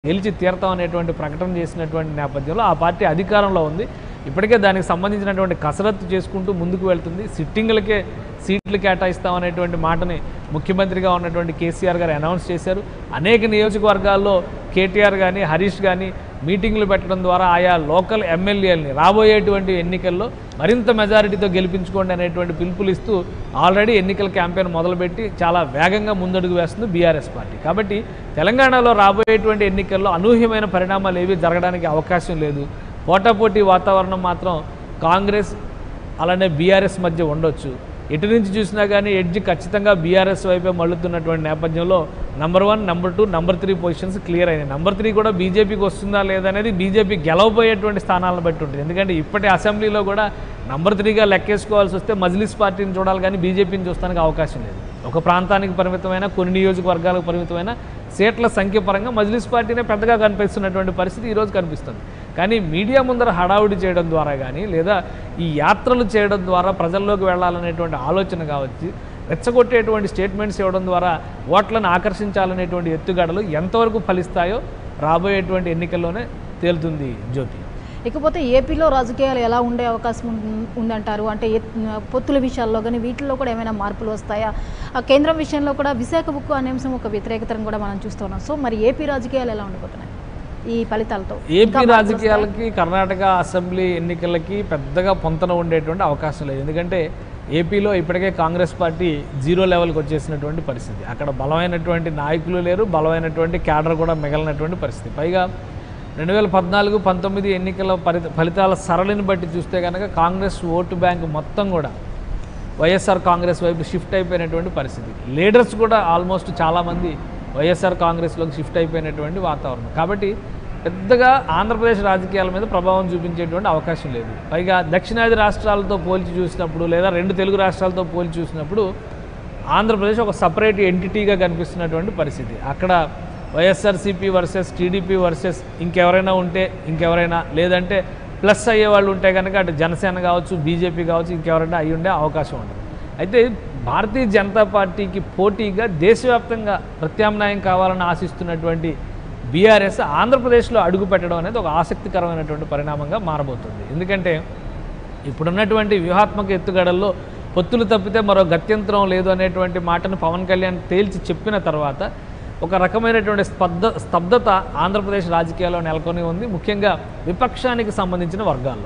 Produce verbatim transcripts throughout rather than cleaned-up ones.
గెలిచి తీరతాం అనేటువంటి ప్రకటన చేసినటువంటి నేపథ్యంలో ఆ పార్టీ అధికారంలో ఉంది. ఇప్పటికే దానికి సంబంధించినటువంటి కసరత్తు చేసుకుంటూ ముందుకు వెళ్తుంది. సిట్టింగులకే సీట్లు కేటాయిస్తామనేటువంటి మాటని ముఖ్యమంత్రిగా ఉన్నటువంటి కేసీఆర్ గారు అనౌన్స్ చేశారు. అనేక నియోజకవర్గాల్లో కేటీఆర్ కానీ హరీష్ కానీ మీటింగ్లు పెట్టడం ద్వారా ఆయా లోకల్ ఎమ్మెల్యేలని రాబోయేటువంటి ఎన్నికల్లో మరింత మెజారిటీతో గెలిపించుకోండి అనేటువంటి పిలుపులు ఇస్తూ ఆల్రెడీ ఎన్నికల క్యాంపెయిన్ మొదలుపెట్టి చాలా వేగంగా ముందడుగు వేస్తుంది బీఆర్ఎస్ పార్టీ. కాబట్టి తెలంగాణలో రాబోయేటువంటి ఎన్నికల్లో అనూహ్యమైన పరిణామాలు ఏవి జరగడానికి అవకాశం లేదు. పోటాపోటీ వాతావరణం మాత్రం కాంగ్రెస్ అలానే బీఆర్ఎస్ మధ్య ఉండొచ్చు. ఎటు నుంచి చూసినా కానీ ఎడ్జ్ ఖచ్చితంగా బీఆర్ఎస్ వైపే మళ్ళుతున్నటువంటి నేపథ్యంలో number one number two number three positions clear అయినాయి. నంబర్ త్రీ కూడా బీజేపీకి వస్తుందా లేదనేది బీజేపీ గెలవబోయేటువంటి స్థానాలను బట్టి ఉంటుంది. ఎందుకంటే ఇప్పటి అసెంబ్లీలో కూడా నంబర్ త్రీగా లెక్కేసుకోవాల్సి వస్తే మజ్లిస్ పార్టీని చూడాలి కానీ బీజేపీని చూస్తానికి అవకాశం లేదు. ఒక ప్రాంతానికి పరిమితమైన కొన్ని నియోజకవర్గాలకు పరిమితమైన సీట్ల సంఖ్య పరంగా మజ్లిస్ పార్టీనే పెద్దగా కనిపిస్తున్నటువంటి పరిస్థితి ఈరోజు కనిపిస్తుంది. కానీ మీడియా ముందర హడావుడి చేయడం ద్వారా కానీ లేదా ఈ యాత్రలు చేయడం ద్వారా ప్రజల్లోకి వెళ్ళాలనేటువంటి ఆలోచన కావచ్చు, రెచ్చగొట్టేటువంటి స్టేట్మెంట్స్ ఇవ్వడం ద్వారా ఓట్లను ఆకర్షించాలనేటువంటి ఎత్తుగడలు ఎంతవరకు ఫలిస్తాయో రాబోయేటువంటి ఎన్నికల్లోనే తేలుతుంది జ్యోతి. ఇకపోతే ఏపీలో రాజకీయాలు ఎలా ఉండే అవకాశం ఉందంటారు? అంటే పొత్తుల విషయాల్లో కానీ వీటిల్లో కూడా ఏమైనా మార్పులు వస్తాయా? కేంద్రం విషయంలో కూడా విశాఖ ఉక్కు అనే అంశం ఒక వ్యతిరేకతను కూడా మనం చూస్తున్నాం. సో మరి ఏపీ రాజకీయాలు ఎలా ఉండబోతున్నాయి ఈ ఫలితాలతో? ఏపీ రాజకీయాలకి కర్ణాటక అసెంబ్లీ ఎన్నికలకి పెద్దగా పొంతన ఉండేటువంటి అవకాశం లేదు. ఎందుకంటే ఏపీలో ఇప్పటికే కాంగ్రెస్ పార్టీ జీరో లెవెల్కి వచ్చేసినటువంటి పరిస్థితి. అక్కడ బలమైనటువంటి నాయకులు లేరు, బలమైనటువంటి క్యాడర్ కూడా మిగలినటువంటి పరిస్థితి. పైగా రెండు వేల పద్నాలుగు పంతొమ్మిది ఎన్నికల ఫలితాల సరళిని బట్టి చూస్తే కనుక కాంగ్రెస్ ఓటు బ్యాంకు మొత్తం కూడా వైఎస్ఆర్ కాంగ్రెస్ వైపు షిఫ్ట్ అయిపోయినటువంటి పరిస్థితి. లీడర్స్ కూడా ఆల్మోస్ట్ చాలామంది వైఎస్ఆర్ కాంగ్రెస్లోకి షిఫ్ట్ అయిపోయినటువంటి వాతావరణం. కాబట్టి పెద్దగా ఆంధ్రప్రదేశ్ రాజకీయాల మీద ప్రభావం చూపించేటువంటి అవకాశం లేదు. పైగా దక్షిణాది రాష్ట్రాలతో పోల్చి చూసినప్పుడు లేదా రెండు తెలుగు రాష్ట్రాలతో పోల్చి చూసినప్పుడు ఆంధ్రప్రదేశ్ ఒక సపరేట్ ఎంటిటీగా కనిపిస్తున్నటువంటి పరిస్థితి. అక్కడ వైఎస్ఆర్సీపీ వర్సెస్ టీడీపీ వర్సెస్ ఇంకెవరైనా ఉంటే ఇంకెవరైనా లేదంటే ప్లస్ అయ్యే వాళ్ళు ఉంటే కనుక అటు జనసేన కావచ్చు, బీజేపీ కావచ్చు, ఇంకెవరైనా అయ్యి ఉండే అవకాశం ఉంటుంది. అయితే భారతీయ జనతా పార్టీకి పోటీగా దేశవ్యాప్తంగా ప్రత్యామ్నాయం కావాలని ఆశిస్తున్నటువంటి బీఆర్ఎస్ ఆంధ్రప్రదేశ్లో అడుగు పెట్టడం అనేది ఒక ఆసక్తికరమైనటువంటి పరిణామంగా మారబోతుంది. ఎందుకంటే ఇప్పుడున్నటువంటి వ్యూహాత్మక ఎత్తుగడల్లో పొత్తులు తప్పితే మరో గత్యంతరం లేదు అనేటువంటి మాటను పవన్ కళ్యాణ్ తేల్చి చెప్పిన తర్వాత ఒక రకమైనటువంటి స్తబ్ద స్తబ్దత ఆంధ్రప్రదేశ్ రాజకీయాల్లో నెలకొని ఉంది. ముఖ్యంగా విపక్షానికి సంబంధించిన వర్గాల్లో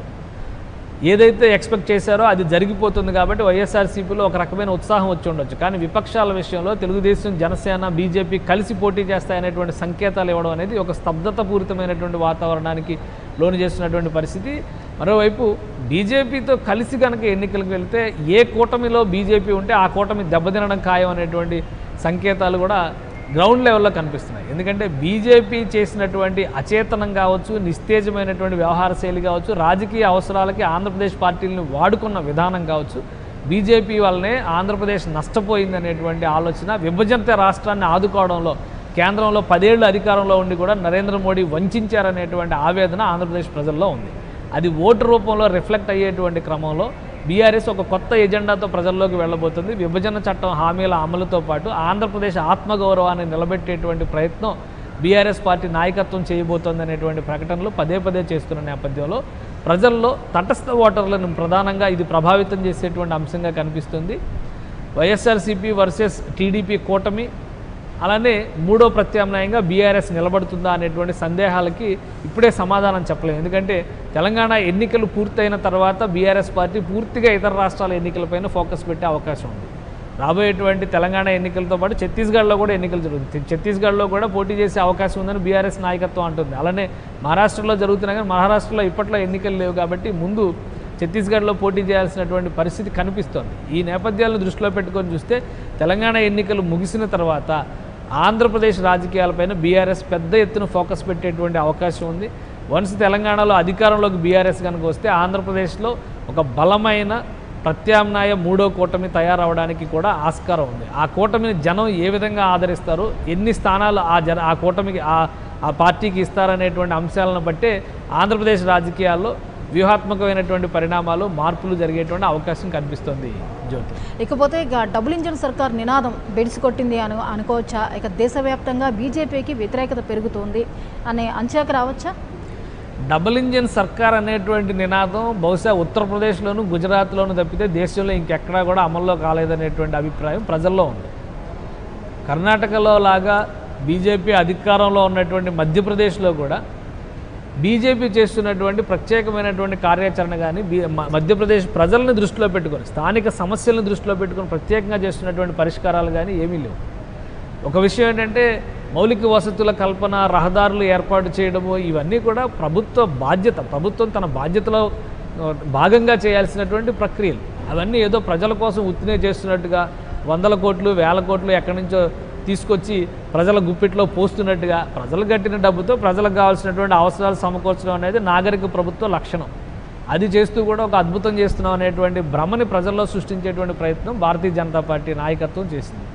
ఏదైతే ఎక్స్పెక్ట్ చేశారో అది జరిగిపోతుంది. కాబట్టి వైఎస్ఆర్సీపీలో ఒక రకమైన ఉత్సాహం వచ్చి ఉండొచ్చు. కానీ విపక్షాల విషయంలో తెలుగుదేశం, జనసేన, బీజేపీ కలిసి పోటీ చేస్తాయనేటువంటి సంకేతాలు ఇవ్వడం అనేది ఒక స్తబ్దత పూరితమైనటువంటి వాతావరణానికి లోను చేస్తున్నటువంటి పరిస్థితి. మరోవైపు బీజేపీతో కలిసి కనుక ఎన్నికలకు వెళ్తే ఏ కూటమిలో బీజేపీ ఉంటే ఆ కూటమి దెబ్బతినడం ఖాయం అనేటువంటి సంకేతాలు కూడా గ్రౌండ్ లెవెల్లో కనిపిస్తున్నాయి. ఎందుకంటే బీజేపీ చేసినటువంటి అచేతనం కావచ్చు, నిస్తేజమైనటువంటి వ్యవహార శైలి కావచ్చు, రాజకీయ అవసరాలకి ఆంధ్రప్రదేశ్ పార్టీలను వాడుకున్న విధానం కావచ్చు, బీజేపీ వల్లనే ఆంధ్రప్రదేశ్ నష్టపోయిందనేటువంటి ఆలోచన, విభజిత రాష్ట్రాన్ని ఆదుకోవడంలో కేంద్రంలో పదేళ్లు అధికారంలో ఉండి కూడా నరేంద్ర మోడీ వంచారనేటువంటి ఆవేదన ఆంధ్రప్రదేశ్ ప్రజల్లో ఉంది. అది ఓటు రూపంలో రిఫ్లెక్ట్ అయ్యేటువంటి క్రమంలో బీఆర్ఎస్ ఒక కొత్త ఎజెండాతో ప్రజల్లోకి వెళ్ళబోతుంది. విభజన చట్టం హామీల అమలుతో పాటు ఆంధ్రప్రదేశ్ ఆత్మగౌరవాన్ని నిలబెట్టేటువంటి ప్రయత్నం బీఆర్ఎస్ పార్టీ నాయకత్వం చేయబోతోంది అనేటువంటి ప్రకటనలు పదే పదే చేస్తున్న నేపథ్యంలో ప్రజల్లో తటస్థ ఓటర్లను ప్రధానంగా ఇది ప్రభావితం చేసేటువంటి అంశంగా కనిపిస్తుంది. వైఎస్ఆర్సీపీ వర్సెస్ టీడీపీ కూటమి అలానే మూడో ప్రత్యామ్నాయంగా బీఆర్ఎస్ నిలబడుతుందా అనేటువంటి సందేహాలకి ఇప్పుడే సమాధానం చెప్పలేము. ఎందుకంటే తెలంగాణ ఎన్నికలు పూర్తయిన తర్వాత బీఆర్ఎస్ పార్టీ పూర్తిగా ఇతర రాష్ట్రాల ఎన్నికలపైన ఫోకస్ పెట్టే అవకాశం ఉంది. రాబోయేటువంటి తెలంగాణ ఎన్నికలతో పాటు ఛత్తీస్గఢ్లో కూడా ఎన్నికలు జరుగుతుంది. ఛత్తీస్గఢ్లో కూడా పోటీ చేసే అవకాశం ఉందని బీఆర్ఎస్ నాయకత్వం అంటుంది. అలానే మహారాష్ట్రలో జరుగుతున్నా కానీ మహారాష్ట్రలో ఇప్పట్లో ఎన్నికలు లేవు కాబట్టి ముందు ఛత్తీస్గఢ్లో పోటీ చేయాల్సినటువంటి పరిస్థితి కనిపిస్తోంది. ఈ నేపథ్యాలను దృష్టిలో పెట్టుకొని చూస్తే తెలంగాణ ఎన్నికలు ముగిసిన తర్వాత ఆంధ్రప్రదేశ్ రాజకీయాలపైన బీఆర్ఎస్ పెద్ద ఎత్తున ఫోకస్ పెట్టేటువంటి అవకాశం ఉంది. వన్స్ తెలంగాణలో అధికారంలోకి బీఆర్ఎస్ కనుక వస్తే ఆంధ్రప్రదేశ్లో ఒక బలమైన ప్రత్యామ్నాయ మూడో కూటమి తయారవడానికి కూడా ఆస్కారం ఉంది. ఆ కూటమిని జనం ఏ విధంగా ఆదరిస్తారు, ఎన్ని స్థానాలు ఆ జన ఆ కూటమికి ఆ పార్టీకి ఇస్తారనేటువంటి అంశాలను బట్టే ఆంధ్రప్రదేశ్ రాజకీయాల్లో వ్యూహాత్మకమైనటువంటి పరిణామాలు, మార్పులు జరిగేటువంటి అవకాశం కనిపిస్తుంది. జ్యోతి. ఇకపోతే ఇక డబుల్ ఇంజన్ సర్కార్ నినాదం బెడిసి కొట్టింది అను అనుకోవచ్చా? ఇక దేశవ్యాప్తంగా బీజేపీకి వ్యతిరేకత పెరుగుతోంది అనే అంచనాకు రావచ్చా? డబుల్ ఇంజన్ సర్కార్ అనేటువంటి నినాదం బహుశా ఉత్తరప్రదేశ్లోను గుజరాత్లోను తప్పితే దేశంలో ఇంకెక్కడా కూడా అమల్లో కాలేదనేటువంటి అభిప్రాయం ప్రజల్లో ఉంది. కర్ణాటకలో లాగా బీజేపీ అధికారంలో ఉన్నటువంటి మధ్యప్రదేశ్లో కూడా బీజేపీ చేస్తున్నటువంటి ప్రత్యేకమైనటువంటి కార్యాచరణ కానీ బీ మధ్యప్రదేశ్ ప్రజల్ని దృష్టిలో పెట్టుకొని స్థానిక సమస్యలను దృష్టిలో పెట్టుకొని ప్రత్యేకంగా చేస్తున్నటువంటి పరిష్కారాలు కానీ ఏమీ లేవు. ఒక విషయం ఏంటంటే మౌలిక వసతుల కల్పన, రహదారులు ఏర్పాటు చేయడము, ఇవన్నీ కూడా ప్రభుత్వ బాధ్యత. ప్రభుత్వం తన బాధ్యతలో భాగంగా చేయాల్సినటువంటి ప్రక్రియలు. అవన్నీ ఏదో ప్రజల కోసం ఉత్తినే చేస్తున్నట్టుగా వందల కోట్లు వేల కోట్లు ఎక్కడి నుంచో తీసుకొచ్చి ప్రజల గుప్పిట్లో పోస్తున్నట్టుగా ప్రజలు కట్టిన డబ్బుతో ప్రజలకు కావాల్సినటువంటి అవసరాలు సమకూర్చడం అనేది నాగరిక ప్రభుత్వ లక్షణం. అది చేస్తూ కూడా ఒక అద్భుతం చేస్తున్నాం అనేటువంటి భ్రమని ప్రజల్లో సృష్టించేటువంటి ప్రయత్నం భారతీయ జనతా పార్టీ నాయకత్వం చేసింది.